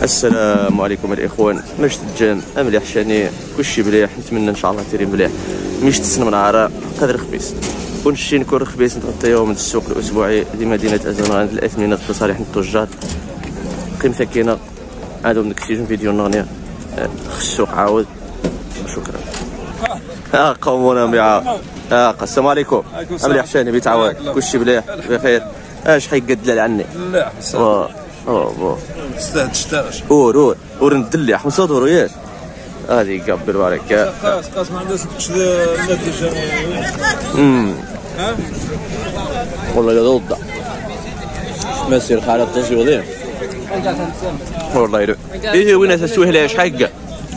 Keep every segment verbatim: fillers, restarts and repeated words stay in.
السلام عليكم الاخوان. ماش تجان مليح شاني كلشي مليح، نتمنى ان شاء الله تيري مليح. مش تسن من عراء قدر خبيس ونشي نكون خبيس نتغطى يوم من السوق الاسبوعي لمدينه ازمان الاثمنه لصالح التجار. قيمتها كاينه. عادوا نكتشف فيديو نغنيه السوق عاود. شكرا. ها قومونا مع ها السلام عليكم. مليح شاني بيتعاود كلشي مليح بخير. اش حيقد دلال عني؟ لا اوه اوه تستاهل تشتاش اور اور اور ندلع خمسة دور ياك هذه قبل بارك قاس قاس ما عندهاش النتيجه. امم ها والله لا ضد ما يصير خالد التصوير والله يرو. ايه وين تسويه اش حقه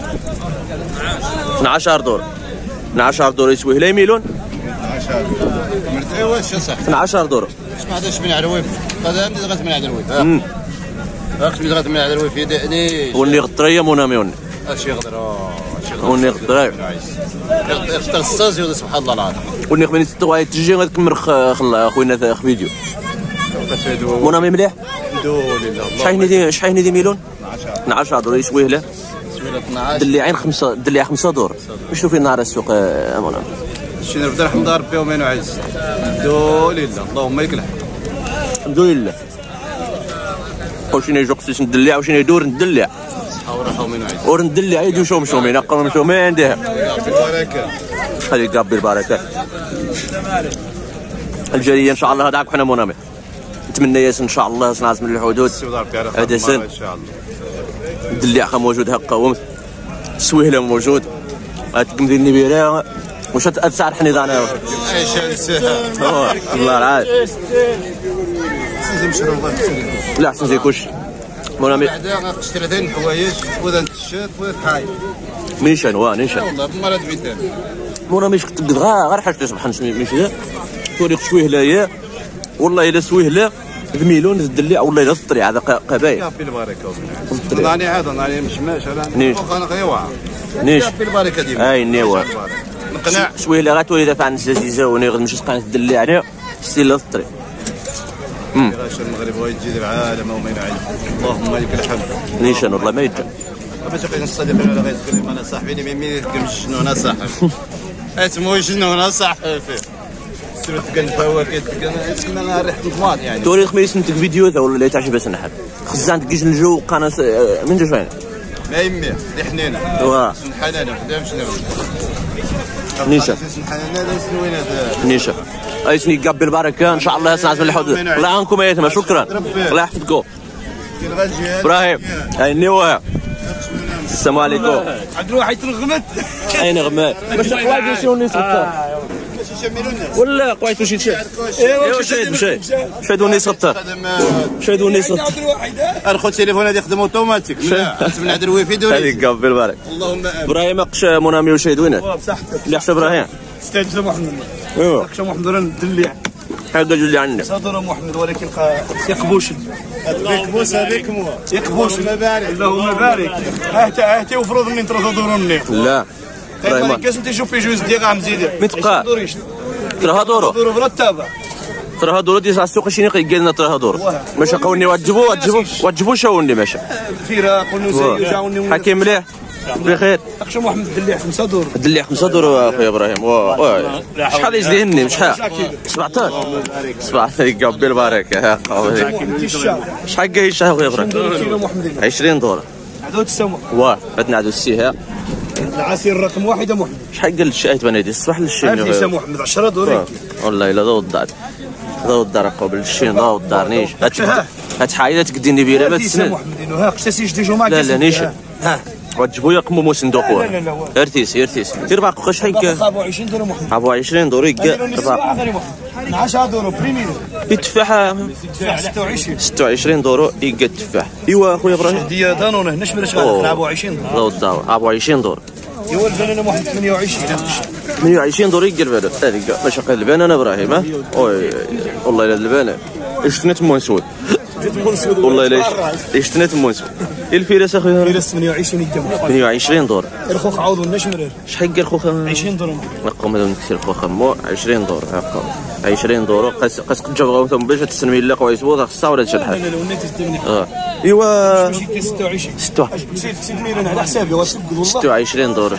اثنا عشر دور اثنا عشر دور يسويه لا ميلون اثنا عشر مرتي واش صح اثنا عشر دور ما عندهاش من عرويف قدام دغت من عرويف ها راك دغت من عرويف يدعني وني غطريه موناميون اش يقدر وني غطريه يختار الصاز يقول سبحان الله العظيم وني خمني تطوي تجي غتكمل خلا خوينا فيديو مونامي مليح دول الله شحال ندي شحال ندي ميلون اثنا عشر دور يسويه له اثناش دليعين خمسة دليع خمسة دور. نشوف فين نهار السوق مونامي شي نبدا نحمد ربي ومين عايز دول الله اللهم لك الحمد. الحمد لله. وشنو يجوق سيس ندلع وشنو يدور ندلع حاول ومين عايز اور ندلع يدو شوم شومين اقرا شومين عندها البركه هذه قابل البركه الجايه ان شاء الله. هذاك حنا مونامي نتمنى ياس ان شاء الله صناعه من الحدود هذا سن ان شاء الله. الدلع موجود هكا قوم السويهله موجود هاتكم ديال النبيره واش تسعر حنيضه انا عيش الساعه الله العاد سيزم مشروع لا احسن زي كلشي مونامي بعدا تشتري ثاني الحوايج وذا التيشيرت وذا الحاي نيشان وا نيشان والله بمرض بيدان مونامي قد غا غير حاجه صباح نمشي توريق شويه لايا والله الا سويه لا بميلون الدلع والله الا الطريع هذا قبايل يا في البركه ناني هذا ناني مش ماشي انا غيوعى نيش في البركه ديما اي نيوا نقنع شويه اللي غاتولي دافع عن الزازيزه وني غنمشي تلقى الدلع عليها ستيل الطريق. امم راش المغرب بغا يجي العالم وما ينعي اللهم لك الحمد. نيشان والله ما يجي باش كاين الصديق اللي غيتكلم انا صاحبي اللي ما يتكلمش شنو انا صاحب اسمو شنو انا صاحب سيرت كان فواكه كان انا ريحه الطماط يعني توري خميس نتك فيديو تا ولا تعجب بس نحب خزان تجيش الجو قناه من جا فين ما يميه اللي حنينه واه حنانه قدام شنو نيشان حنانه وين هذا نيشان اي سني قبل البركه ان شاء الله يسمع من الحدود. الله يعاونكم يا يتما شكرا الله يحفظكم. ابراهيم اي نيوه السلام عليكم. عبد الواحد تنغمت اين غمات باش قوايت شنو نسقط ولا قوايت شي شي ايوا شي مشي شادو نسقط شادو نسقط الخو التليفون هذا يخدم اوتوماتيك لا من عند الويفي دوري هذيك قبل بالك. اللهم ابراهيم قش مونامي وشهد وينك بصحتك اللي حسب ابراهيم استاذ محمد ايوا شو محمد ندلع هذا اللي عندنا صدر محمد ولكن يقبوش يقبوش هذيك مو يقبوش اللهم بارك اهتي اهتي وفرض مني ثلاثه دور مني لا ما كاش انت شوف في جوج درهم زيد متبقى ترى دورو دور مرتبه ترى دورو دي السوق شنو قلنا ترى دورو ماشي قولني وجبوا وجبوا وجبوا شاوني ماشي فيرا قلنا زي جاوني حكيم مليح بخير. اخشى محمد دليع خمسة دور دليع خمسة دور اخويا ابراهيم واه شحال يزيدني شحال سبعطاش سبعطاش قبل البركه شحال كايش اخويا ابراهيم عشرين دور عدود السما واه بدنا عدو السيها العسير رقم واحد محمد شحال قال الشايت بنادي الصباح للشين يا محمد عشرة دور والله الا ضو الدار ضو الدار قبل الشين ضو الدار نيش هات حايده تقديني بيرا بس يا محمد ها قشتي جديجو معك لا لا نيش ها وجبوا يقموا موسن دوقوا لا لا لا ارتيس ارتيس دير باقي شحال ابو عشرين دور محمد ابو عشرين دور يقا عشرة دور بريميرو التفاحه ستة وعشرين ستة وعشرين دور يقا التفاح. ايوا اخويا ابراهيم هديه دانون هنا شمل شغال ابو عشرين دور ضو الدار ابو عشرين دور ايوا البنانه واحد ثمانية وعشرين ثمانية وعشرين دور يقا البنانه هذيك باش قال البنانه ابراهيم ها وي والله الا البنانه اشتنات مونسود والله الا اشتنات مونسود الفيرس اخويا فيرس ثمانية وعشرين الجمع ثمانية وعشرين دور. الخوخ عوض والنشمر شحال قال خوخا؟ عشرين دور نقوم هذا نكسر خوخا مو عشرين دور هاكا عشرين دور قاس قاس تجاوبوا ثم باش تسلمي لا قويس وضع خصها ولا تشد حاجه. لا لا ونيت تدمني اه ايوا ستة وعشرين ستة وعشرين ستة مليون على حسابي والله ستة وعشرين دور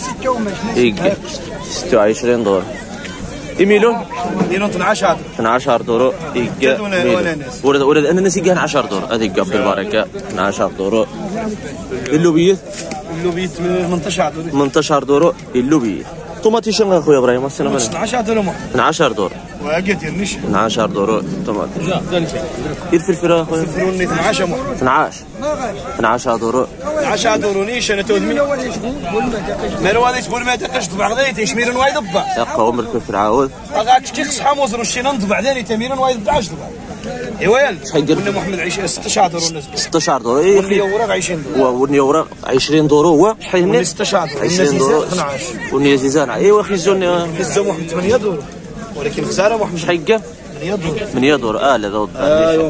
ستة وعشرين دور. ميلون ميلون اثنا عشر اثنا عشر دور إيجا ورد ورد الأناناس يجان عشر دور هذيك قبل البركة اثنا عشر دور. اللوبيات اللوبيات ثمانية عشر دور ثمانية عشر دور. اللوبيات طوماطي شنو اخويا ابراهيم السلام عليكم؟ اثنا عشر دور اثنا عشر دور واقد يرنيش اثنا عشر دور طوماطي. الفلفل اخويا الفلفل اثنا عشر اثنا عشر اثنا عشر دور اثنا عشر دور نيش انا تود من مروان تقول ما تقش طبع غادي تشمير وايد ضبع يبقى عمر الفلفل عاود غاك تيخص حموز رشينا نضبع ثاني تمير وايد ضبع ضبع ايوا شحال قال قلنا محمد عشرين ستة عشر دور ستة عشر دور اي وني اوراق عشرين دور وني اوراق عشرين دور هو شحال هنا ستة عشر دور عشرين دور اثنا عشر وني زيزان ايوا خزون خزون محمد ثمانية دور ولكن خساره محمد شحال قال ثمانية دور ثمانية دور اه لا ذا ايوا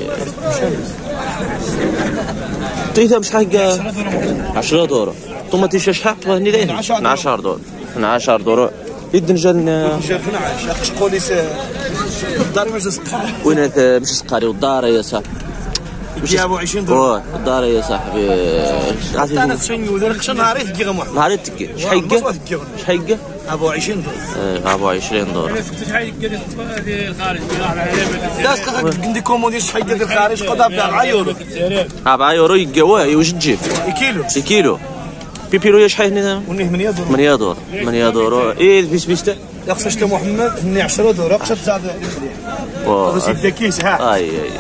تيثم شحال قال عشرة دور. طوماطي شحال هني داير اثنا عشر دور اثنا عشر دور. الدنجان اثنا عشر اخش قولي الدار مش سقاري وين مش سقاري والدار يا صاحبي جابوا عشرين دور الدار يا صاحبي انا تشني ودرك شنو نهاري تجي محمد نهاري تجي شحال قال شحال قال ابو عشرين دور اه ابو عشرين دور. شحال قال هذه الخارج لا سقط عندي كومودي شحال قال الخارج قضا ب أربعة يورو أربعة يورو يقوا يوجد تجيب كيلو كيلو. بيبيرو شحال هنا؟ وني ثمانية دور ثمانية دور ثمانية دور. ايه البيس بيستا يخصش محمد ثمانية عشر دور يخصش زاد واه سيد كيس ها اي اي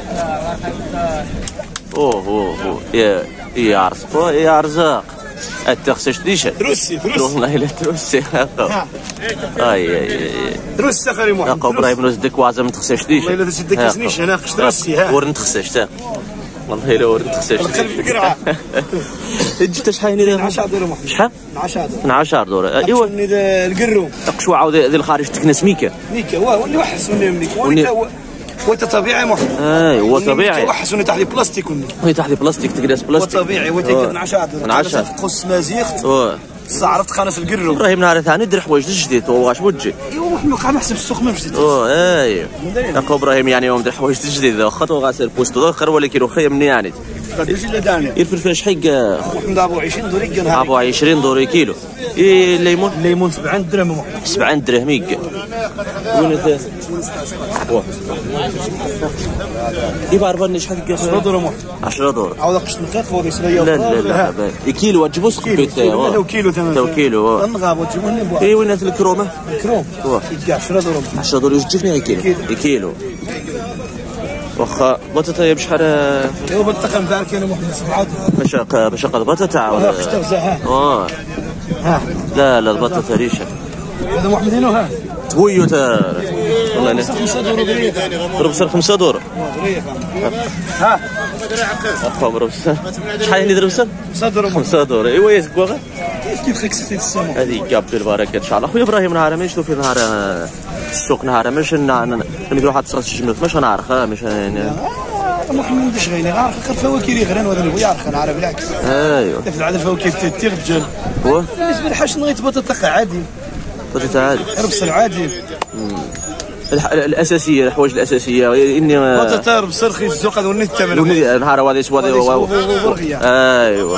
اوه اوه اوه يا يا رزق يا رزق التخسش ديشا روسي روسي والله لا تروسي اي اي روسي اخي محمد اقا ابراهيم نوزدك وازم تخسش ديشا والله الا تسدك كيسنيش انا خشت روسي ها ورن تخسش تا والله الا ورن تخسش القلب القرعه جيت شحال هنا عشرة دور محمد شحال عشرة دور اثنا عشر دور ايوا القرو تقشوا عاود ذي الخارج تكنس ميكا ميكا واه واللي وحس وني منيك هو طبيعي محمد اي هو طبيعي وحس وني تحت بلاستيك وني هو تحت بلاستيك تقدس بلاستيك وطبيعي وتكن عشرة دور عشرة قص مازيخت واه عرفت خانس القرو ابراهيم نهار ثاني دير حوايج جديد واش بوجي ايوا محمد قاعد نحسب السوق ما مشيت اوه اي اخو ابراهيم يعني يوم دير حوايج جديد واخا تو غاسل بوستو اخر ولكن واخا من يعني قداش اللي داني الفلفل شحال محمد ابو عشرين دور يقال ابو عشرين دور كيلو. اي الليمون الليمون سبعين درهم محمد سبعين درهم يقال. وين انت يبقى أربعة شحال يقال عشرة دور محمد عشرة دور عاود قشط نقاط وهذه سبعين لا لا لا كيلو وتجيبو سقط كيلو كيلو ثمن كيلو نغاب وتجيبو لي اي وين الكرومه الكروم يقال عشرة دور عشرة دور يجيبني كيلو كيلو واخا بطاطا بشحال ايوا بطاطا مبارك انا محمد سبعة مشاق مشاق البطاطا ولا خشت ها اه ها لا لا البطاطا ريشه هذا محمد هنا ها تويو تا والله انا خمسة دور بريق ضرب صار خمسة دور ها اخو ضرب صار شحال اللي ضرب صار خمسة دور خمسة دور ايوا يزكوا كيف خكستي السماء هذه قاب بالبركه ان شاء الله. خويا ابراهيم نهار ما نشوف في نهار السوق نهار مش نمديرو واحد تصرف جمله مش نعرف مش محمد ندش غير عارف الفواكه اللي غير وهذا هو يعرف انا عارف بالعكس ايوا تفعل على الفواكه ترجل هو بالنسبه لحاش نغيت بطاطا عادي بطاطا عادي ربص عادي الاساسيه الحوايج الاساسيه اني بطاطا ربص رخيص السوق هذا وني الثمن نهار هذا سواد ايوا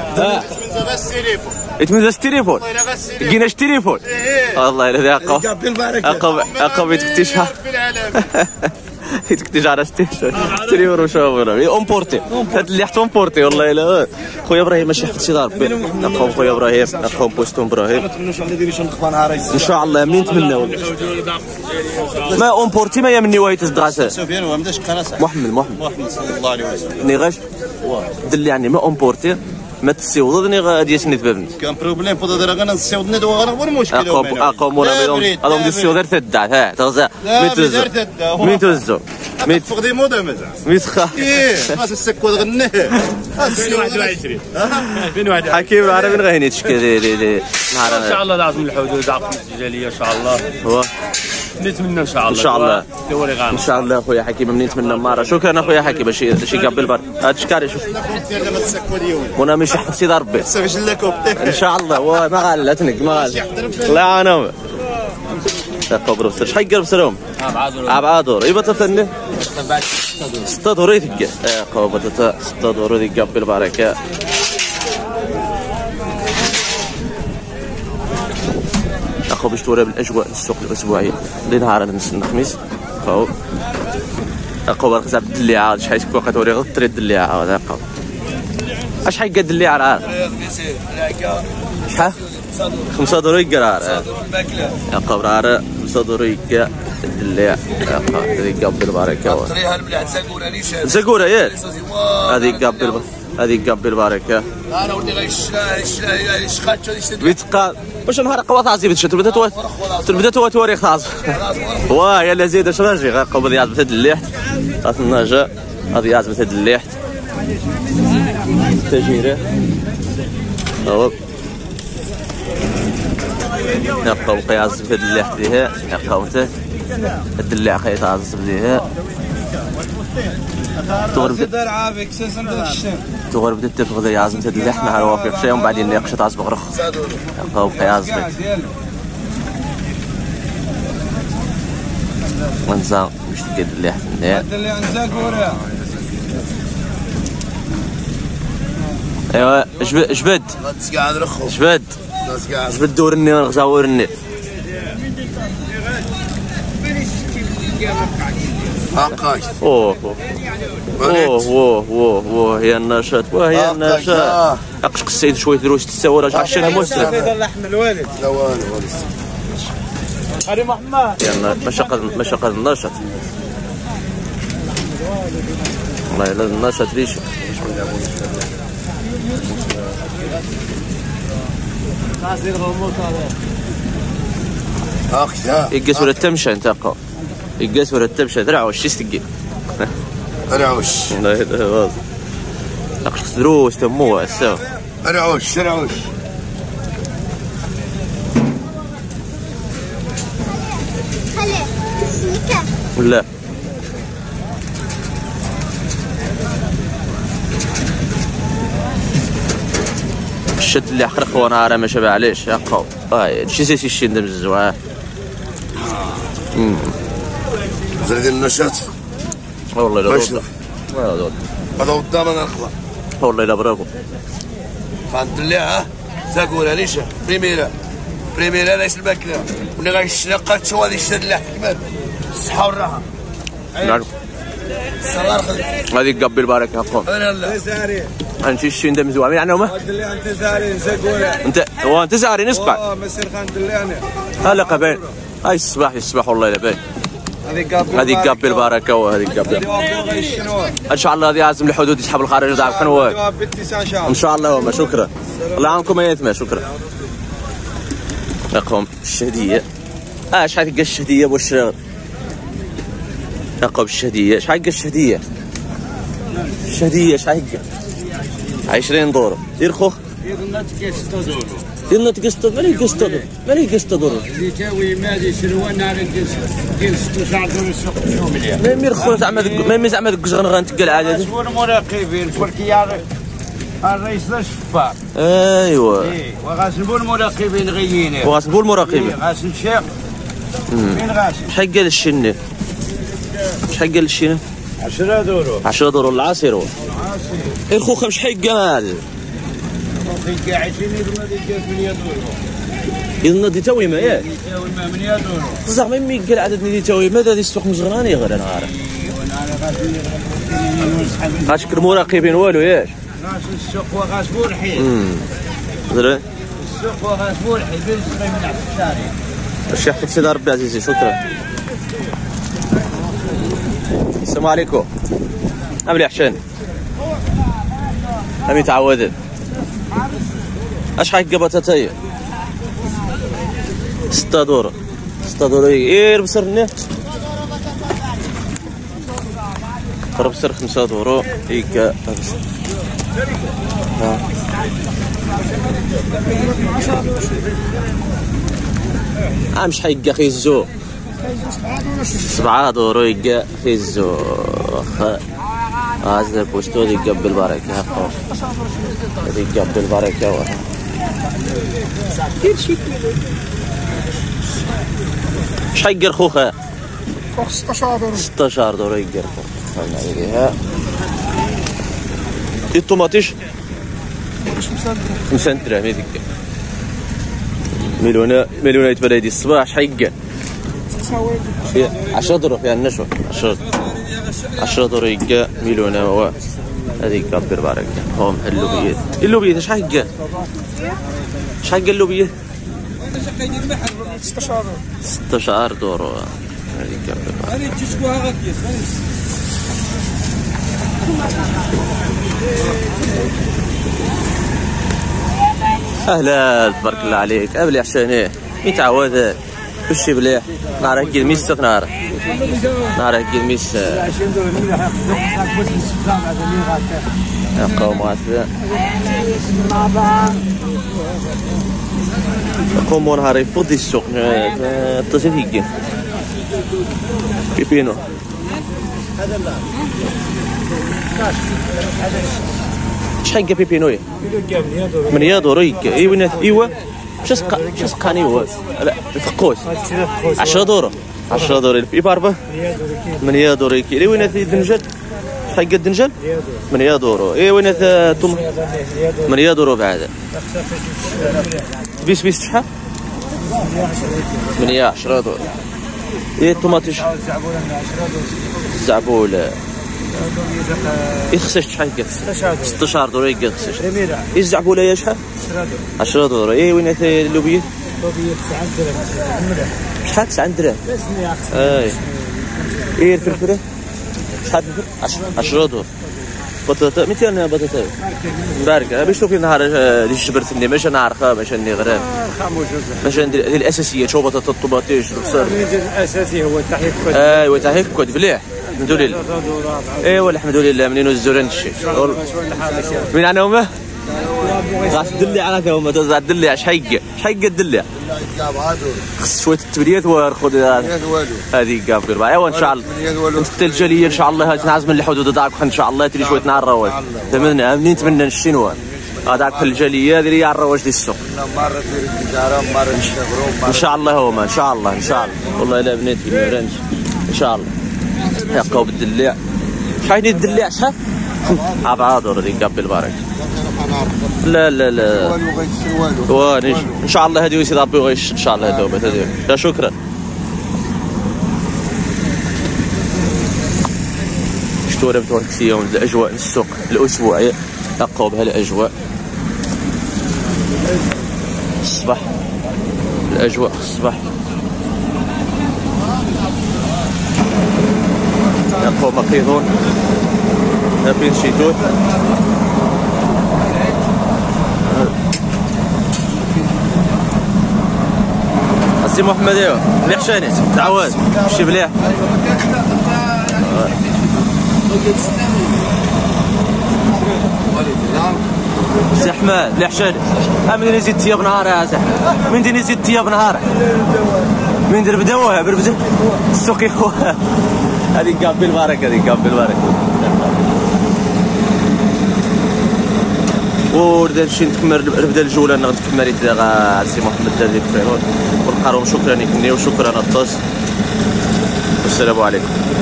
يتمزج التليفون لقيناش التليفون والله الا ذاك اقب اقب يتكتشها يتكتش على ستيشن تليفون وشاورا امبورتي هاد اللي حط امبورتي والله الا خويا ابراهيم ماشي حفظ شي دار اقوم خويا ابراهيم اقوم بوستون ابراهيم ان شاء الله منين نتمناو ما امبورتي ما يمني وايت الدراسه سفيان ومداش قناص محمد محمد محمد صلى الله عليه وسلم نيغاش دل يعني ما امبورتي ما تسيوضني غادي سنيت بابني كان بروبليم فوضى دابا غانا نسيوضني دابا غانا هو المشكل اقوم اقوم ولا بيهم هذوم دي السيوض غير تدعت ها تغزا مين توزو مين توزو مين فقدي موضه مازال مين خا ايه خاص السكوت غنيه ألفين وواحد وعشرين ألفين وواحد وعشرين حكيم عربي من غيني تشكي لي لي نهار ان شاء الله لازم الحدود عقب الجاليه ان شاء الله هو نتمنى ان شاء الله ان شاء الله دوري غانا ان شاء الله اخويا حكيم من نتمنى مره شكرا اخويا حكيم شي شي قبل بر هاد شكاري شوف وانا مش حفظ سيدي ربي صافي لكم ان شاء الله هو ما غلتنك ما غلت الله يعاونهم تقبروا بسر شحال قرب سرهم أربعة دور يبقى تفني ستة دور يتقى قوة ستة دور يتقى بالبركة أخو باش توري بالأجواء السوق الأسبوعي لنهار نسن الخميس أخو أخو برك عبد الدليعة شحال تكون كتوري غير الطريق الدليعة هذا أخو أشحال قد الدليعة العام شحال خمسة دور يقرار أخو برار خمسة دور يقى الدليع أخو يقى بالبركة طريها المليح زاكورة ليش زاكورة ياك هذه يقى بالبركة هذه يقى بالبركة انا ولي غيشلا شخات بيتقال واش نهار قوا تعزي بتشت بدات تو بدات تو توريخ تعز واه يا لا زيد اش راجي قبل يعز بتد الليحت طاف النجا هذه يعز بتد الليحت تجيره هو يبقى بقى يعز بتد الليحت ليها يبقى انت الدليع خيط عز بديها تغرب عافيك سنت الشام تغرب تتفق ذي عازم تد اللحم على وافق شيء ومن بعدين يقشط عزب غرخ يبقى بقى يعز بيت ونزا مش تقد اللحم اللي عن زاكورة ايوا جبد جبد قاعد رخو جبد جبد دورني ونغزاورني هاكاش اوه اوه اوه اوه اوه يا النشاط وهي النشاط اقشق السيد شويه دروس تساوي راه عشان مسلم اللحم الوالد لا والو كريم محمد يا مشقه مشقه النشاط والله لا النشاط ليش اخ يقيس ولا التمشى انت اقا يقيس ولا التمشى درعوش شي تقي رعوش والله هذا واضح اقشق دروس تمو السوا رعوش رعوش ولا الشد اللي حرق وانا راه ما شبع عليش يا قو اه شي سي شي ندم الزواه امم زرد النشاط والله لا باش والله هذا قدام انا نخضع والله لا برافو فهمت اللي زاكورة ليش بريميرا بريميرا ليش الماكلة واللي غيشنقات شو هذه الشد اللي كمان الصحة والراحة نعم الصغار خذ هذيك قبل البركه قو انا لا انت شي ندم زواه يعني هما اللي انت زاري زاكورة انت هو انت زاري نسبع اه مسير خان اللي انا هلا قبل هاي الصباح الصباح والله لا باين هذه قبل البركه وهذه قبل ان شاء الله هذه عازم الحدود يسحب الخارج تاع القنوات ان شاء الله وما شكرا الله يعاونكم يا يتمى شكرا رقم الشهديه اه شحال تلقى الشهديه واش رقم الشهديه شحال تلقى الشهديه الشهديه شحال تلقى عشرين دور دير خوخ ديرنا تقسط مالي قسط مالي قسط دور اللي تاوي مادي سروان على القسط دير ستة عشر دور السوق شنو مليح ما مير خو زعما ما مي زعما ديك الزغن غنتقل عاد شكون المراقبين تركيا الرئيس الشفار ايوا اي وغاسبوا المراقبين غيينين وغاسبوا المراقبين غاسل الشيخ فين غاسل شحال قال الشني شحال قال الشني عشرة دورو عشرة دور العصير عاصي الخوخه شحال قال في عشرين يرمى ديك ثمانية دورو إذن دي تويمة ياك يساوي ثمانية دورو زعما مي قال عدد دي تويمة هذا السوق مزغراني غير انا عارف اشكر مراقبين والو ياك راس السوق وغاسبوا الحين امم زين السوق وغاسبوا الحين بين صغير من الشارع الشيخ حفظ سيدي ربي عزيزي شكرا السلام عليكم عامل ايه حسين امي تعودت اش هكا بطاطايا ستة دورو ستة دورو ايه البصر هنا البصر خمسة دورو هيكا البصر ها مش هيكا خيزو سبعة دورو هيكا خيزو هذا بوستو هيكا بالبركة هيكا بالبركة اش هيقر خوخه؟ خوخ ستة عشر دورو ستة عشر دورو يقر خوخ خلنا عليها الطوماطيش خمسة دراهم هذيك مليونه مليونه يتبدا هذه الصباح اش هيقر؟ عشرة دورو فيها النشوة عشرة عشرة دورو يقر مليونه هو هذيك كبر بارك هم اللوبيات اللوبيات اش هيقر؟ اش هيقر اللوبيات؟ ستة عشر دورو هذيك اهلا تبارك الله عليك ابلي عشانيه يتعود كلشي مليح نهار هكا الميس نهار نهار هكا الميس قوم غاسله قوموا نهار يفضي السوق اتصل هيك بيبينو شحال بيبينو ثمانية دورو هيك ايوا ايوا شسق شسقاني هو لا الفقوس عشرة دورو عشرة دورو في باربه ثمانية دورو هيك اي وين الدنجل شحال الدنجل ثمانية دورو اي وين الثوم ثمانية دورو بعد بيس بيس شحال ثمانية عشرة دورو ايه الطوماطيش الزعبول يخسش شحال كاع ستة عشر دورو يخسش ايه الزعبوله يا شحال عشرة دورو ايه وين اللوبيه اللوبيه تسعة دراهم شحال تسعة دراهم اي ايه الفلفله شحال الفلفل عشرة دورو بطاطا مئتين بطاطا مباركه باش تشوفي نهار اللي جبرتني ماشي نعرفها ماشي ني غرام ماشي ندير هذه الاساسيه شو بطاطا الطوماطيش البصل الاساسي هو تاع هيك ايوا تاع هيك كود مليح الحمد لله ايوا الحمد لله منين الزوران الشيء من انا هما غاس دلي على هما تزعد دلي اش حيق اش حيق الدلي خص شويه التبريات وناخذ هذه قابل ايوا ان شاء الله انت الجاليه ان شاء الله تنعزم من الحدود داك ان شاء الله تري شويه نهار الرواج تمنى منين نتمنى الشينوا هذاك في الجاليه ديال يا الرواج ديال السوق مره دير التجاره مره نشتغلوا ان شاء الله هما ان شاء الله ان شاء الله والله الا بنيت في المرنج ان شاء الله يبقاو بالدليع شحال الدليع شحال أربعة دور اللي قبل بارك لا لا لا والو ان شاء الله هذه يسير ربي وغيش ان شاء الله هذوما هذه لا شكرا شتو انا بتورك فيهم الاجواء السوق الاسبوعي لقاو بها الاجواء الصباح الاجواء الصباح لقاو مقيضون نابين شيتوت السي محمد ايوا مليح شاني تعاود مشي مليح سي احمد مليح شاني من يزيد تياب نهار يا سي احمد من يزيد تياب نهار من ندير بداوه بربدا السوق يا خويا هذه قابل البركه هذه قابل البركه وردا نمشي نكمل نبدا الجوله نكمل غا سي محمد ديال الفيرون ونبقى لهم شكرا لكم وشكرا الطاس والسلام عليكم.